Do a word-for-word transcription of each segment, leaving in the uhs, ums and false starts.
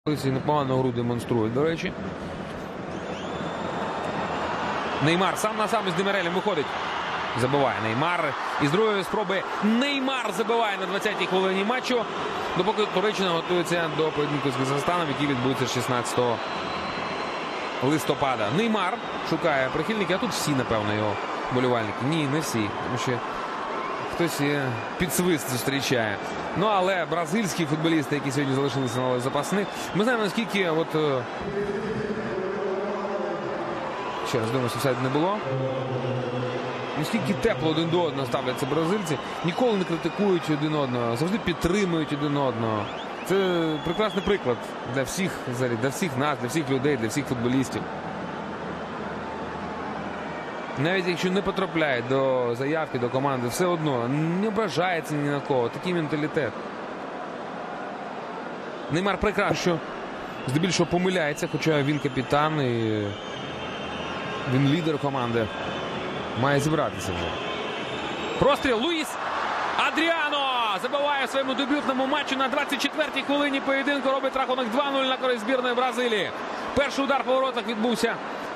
Непогано гру демонструють, до речі. Неймар сам на сам із Демірелем виходить. Забиває Неймар. І з другої спроби Неймар забиває на двадцятій хвилині матчу. Допоки Туреччина готується до поєдинку з Казахстаном, який відбудеться шістнадцятого листопада. Неймар шукає прихильників, а тут всі, напевно, його болівальники. Ні, не всі. Тому що хтось під свист зустрічає. Ну, але бразильські футболісти, які сьогодні залишилися на лаві запасних, ми знаємо, наскільки от... Ще раз, думаю, офсайду не було. Наскільки тепло один до одного ставляться бразильці. Ніколи не критикують один одного, завжди підтримують один одного. Це прекрасний приклад для всіх, для всіх нас, для всіх людей, для всіх футболістів. Навіть якщо не потрапляють до заявки, до команди, все одно не ображається ні на кого. Такий менталітет. Неймар прекрасно, що здебільшого помиляється, хоча він капітан і він лідер команди. Має зібратися вже. Простріл. Луїс Адріано забиває в своєму дебютному матчі на двадцять четвертій хвилині поєдинку. Робить рахунок два нуль на користь збірної Бразилії. Перший удар по воротах відбувся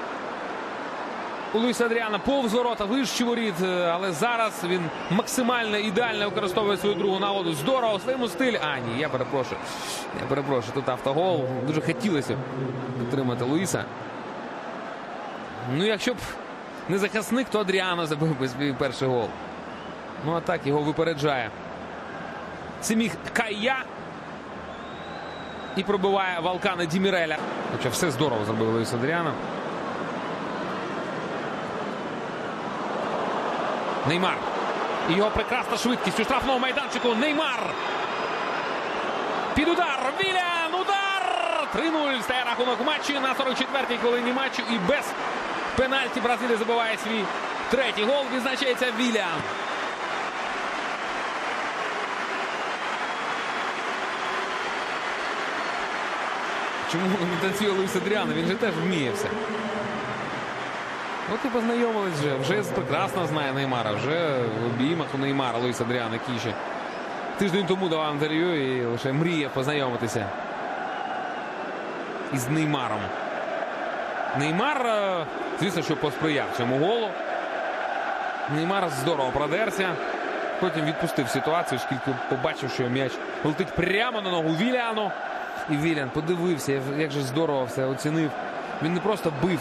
у Луїса Адріано повз ворота, вище воріт, але зараз він максимально ідеально використовує свою другу нагоду. Здорово, у своєму стилі. А, ні, я перепрошую. Я перепрошую, тут автогол. Дуже хотілося підтримати Луїса. Ну, якщо б не захисник, то Адріано забив би свій перший гол. Ну, а так його випереджає Семіх Кая. І пробиває Валкана Деміреля. Хоча все здорово зробив Луїс Адріано. Неймар. І його прекрасна швидкість у штрафному майданчику. Неймар. Під удар. Вілян. Удар. три нуль. Стає рахунок в матчі на сорок четвертій хвилині матчу. І без пенальті Бразилія забиває свій третій гол. Відзначається Вілян. Чому не танцює Луїс Адріано? Він же теж вміє все. От і познайомились вже. Вже прекрасно знає Неймара. Вже в обіймах у Неймара Луїс Адріано, який ще тиждень тому давав інтерв'ю і лише мріє познайомитися із Неймаром. Неймар, звісно, що посприяв цьому голу. Неймар здорово продерся. Потім відпустив ситуацію, оскільки побачив, що м'яч летить прямо на ногу Віляну. І Вілян подивився, як же здорово все оцінив. Він не просто бив.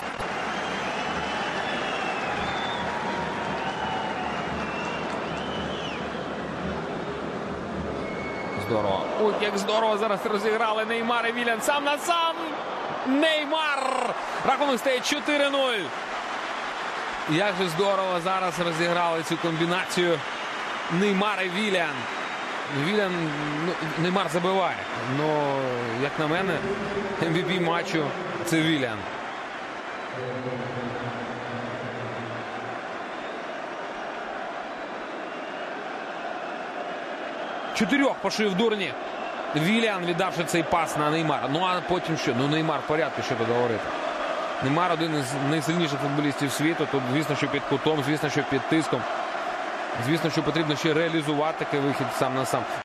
Здорово. Ой, як здорово зараз розіграли Неймар і Вілян. Сам на сам. Неймар. Рахунок стає чотири нуль. Як же здорово зараз розіграли цю комбінацію Неймар і Вілян. Вілян, ну, Неймар забиває. Но, як на мене, ем ві пі матчу це Вілян. Чотирьох пошив дурні. Вілян, віддавши цей пас на Неймара. Ну, а потім що? Ну, Неймар в порядку, що тут говорити. Неймар один із найсильніших футболістів світу. Тут, звісно, що під кутом, звісно, що під тиском. Звісно, що потрібно ще реалізувати такий вихід сам на сам.